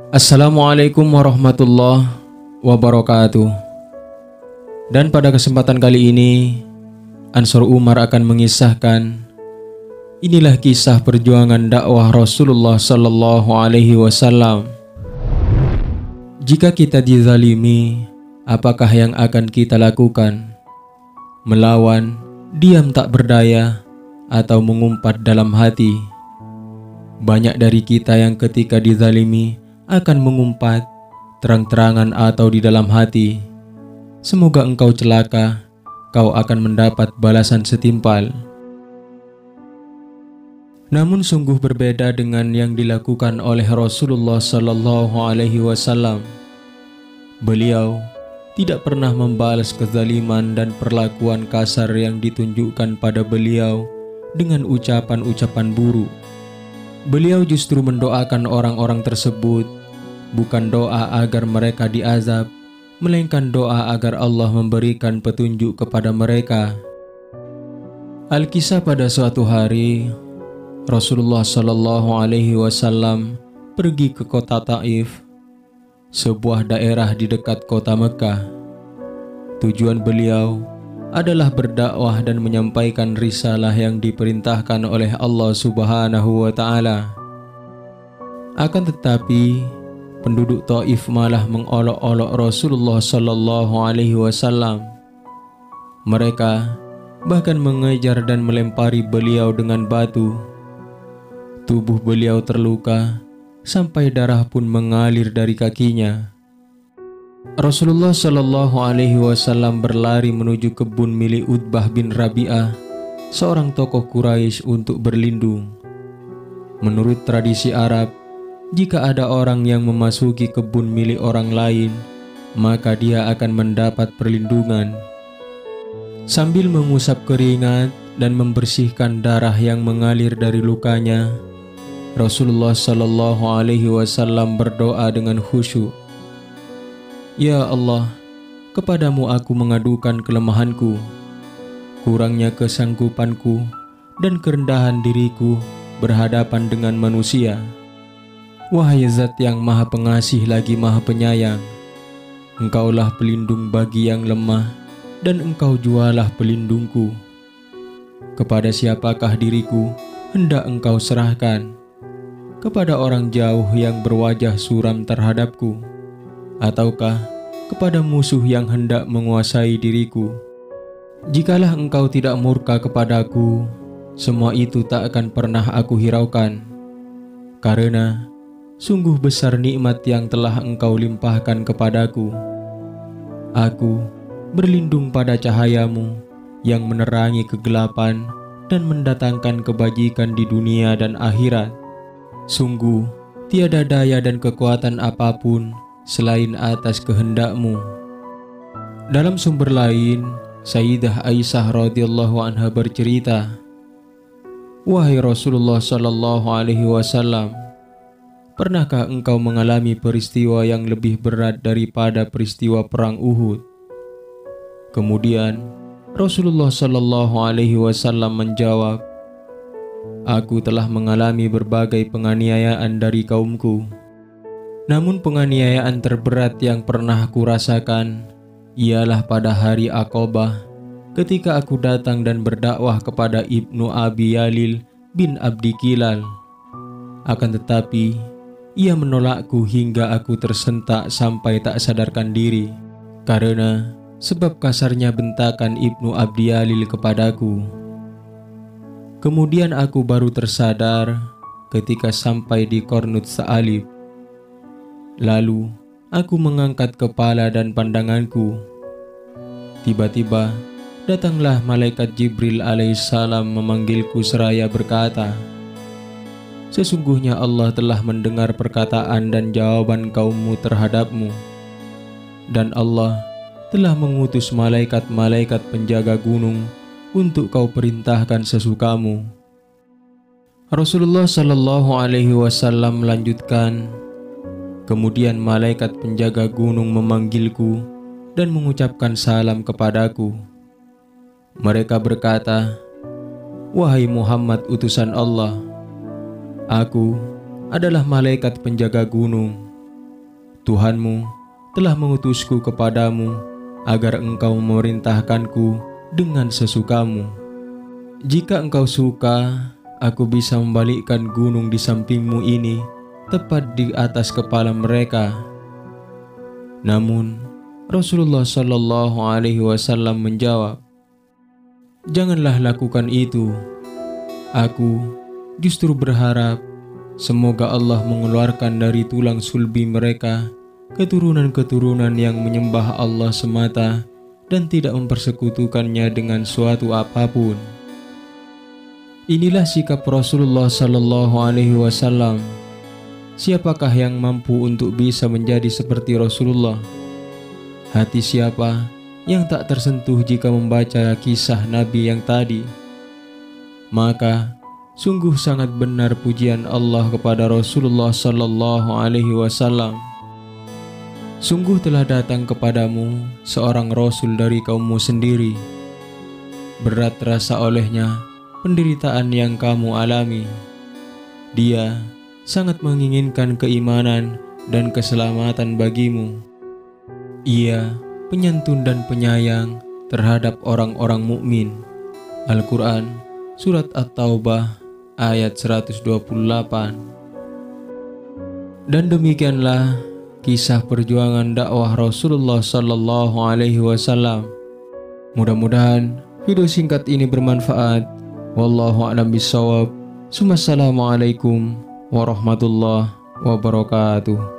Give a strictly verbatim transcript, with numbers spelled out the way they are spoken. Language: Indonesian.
Assalamualaikum warahmatullahi wabarakatuh. Dan pada kesempatan kali ini, Ansor Umar akan mengisahkan inilah kisah perjuangan dakwah Rasulullah Sallallahu Alaihi Wasallam. Jika kita dizalimi, apakah yang akan kita lakukan? Melawan, diam tak berdaya, atau mengumpat dalam hati? Banyak dari kita yang ketika dizalimi akan mengumpat, terang-terangan atau di dalam hati. Semoga engkau celaka, kau akan mendapat balasan setimpal. Namun sungguh berbeda dengan yang dilakukan oleh Rasulullah Sallallahu Alaihi Wasallam. Beliau tidak pernah membalas kezaliman dan perlakuan kasar yang ditunjukkan pada beliau dengan ucapan-ucapan buruk. Beliau justru mendoakan orang-orang tersebut, bukan doa agar mereka diazab, melainkan doa agar Allah memberikan petunjuk kepada mereka. Alkisah pada suatu hari, Rasulullah Shallallahu Alaihi Wasallam pergi ke kota Taif, sebuah daerah di dekat kota Mekah. Tujuan beliau adalah berdakwah dan menyampaikan risalah yang diperintahkan oleh Allah Subhanahu wa Ta'ala. Akan tetapi, penduduk Taif malah mengolok-olok Rasulullah Sallallahu Alaihi Wasallam. Mereka bahkan mengejar dan melempari beliau dengan batu. Tubuh beliau terluka sampai darah pun mengalir dari kakinya. Rasulullah Sallallahu Alaihi Wasallam berlari menuju kebun milik Utbah bin Rabi'ah, seorang tokoh Quraisy, untuk berlindung. Menurut tradisi Arab, jika ada orang yang memasuki kebun milik orang lain, maka dia akan mendapat perlindungan. Sambil mengusap keringat dan membersihkan darah yang mengalir dari lukanya, Rasulullah Sallallahu Alaihi Wasallam berdoa dengan khusyuk. Ya Allah, kepadamu aku mengadukan kelemahanku, kurangnya kesanggupanku, dan kerendahan diriku berhadapan dengan manusia. Wahai Zat yang Maha Pengasih lagi Maha Penyayang, Engkaulah pelindung bagi yang lemah, dan Engkau jualah pelindungku. Kepada siapakah diriku hendak Engkau serahkan? Kepada orang jauh yang berwajah suram terhadapku, ataukah kepada musuh yang hendak menguasai diriku? Jikalah Engkau tidak murka kepadaku, semua itu tak akan pernah aku hiraukan, karena sungguh besar nikmat yang telah Engkau limpahkan kepadaku. Aku berlindung pada cahayamu yang menerangi kegelapan dan mendatangkan kebajikan di dunia dan akhirat. Sungguh tiada daya dan kekuatan apapun selain atas kehendakmu. Dalam sumber lain, Sayyidah Aisyah radhiyallahu anha bercerita, wahai Rasulullah Sallallahu Alaihi Wasallam, pernahkah engkau mengalami peristiwa yang lebih berat daripada peristiwa perang Uhud? Kemudian Rasulullah Sallallahu Alaihi Wasallam menjawab, aku telah mengalami berbagai penganiayaan dari kaumku. Namun penganiayaan terberat yang pernah aku rasakan ialah pada hari Aqabah, ketika aku datang dan berdakwah kepada Ibnu Abi Yalil bin Abdi Kilal. Akan tetapi, ia menolakku hingga aku tersentak sampai tak sadarkan diri, karena sebab kasarnya bentakan Ibnu Abdi Yalil kepadaku. Kemudian aku baru tersadar ketika sampai di Qornut Sa'alib. Lalu aku mengangkat kepala dan pandanganku. Tiba-tiba datanglah malaikat Jibril alaihissalam memanggilku seraya berkata, sesungguhnya Allah telah mendengar perkataan dan jawaban kaummu terhadapmu, dan Allah telah mengutus malaikat-malaikat penjaga gunung untuk kau perintahkan sesukamu. Rasulullah Sallallahu Alaihi Wasallam melanjutkan, kemudian malaikat penjaga gunung memanggilku dan mengucapkan salam kepadaku. Mereka berkata, wahai Muhammad utusan Allah, aku adalah malaikat penjaga gunung. Tuhanmu telah mengutusku kepadamu agar engkau memerintahkanku dengan sesukamu. Jika engkau suka, aku bisa membalikkan gunung di sampingmu ini tepat di atas kepala mereka." Namun Rasulullah Shallallahu Alaihi Wasallam menjawab, "Janganlah lakukan itu. Aku justru berharap semoga Allah mengeluarkan dari tulang sulbi mereka keturunan-keturunan yang menyembah Allah semata dan tidak mempersekutukannya dengan suatu apapun." Inilah sikap Rasulullah Shallallahu Alaihi Wasallam. Siapakah yang mampu untuk bisa menjadi seperti Rasulullah? Hati siapa yang tak tersentuh jika membaca kisah Nabi yang tadi? Maka sungguh sangat benar pujian Allah kepada Rasulullah Sallallahu Alaihi Wasallam. Sungguh telah datang kepadamu seorang Rasul dari kaummu sendiri. Berat terasa olehnya penderitaan yang kamu alami. Dia sangat menginginkan keimanan dan keselamatan bagimu. Ia penyantun dan penyayang terhadap orang-orang mukmin. Al-Quran Surat At-Taubah ayat seratus dua puluh delapan. Dan demikianlah kisah perjuangan dakwah Rasulullah Sallallahu Alaihi Wasallam. Mudah-mudahan video singkat ini bermanfaat. Wallahu a'lam bishawab. Assalamualaikum warahmatullahi wabarakatuh.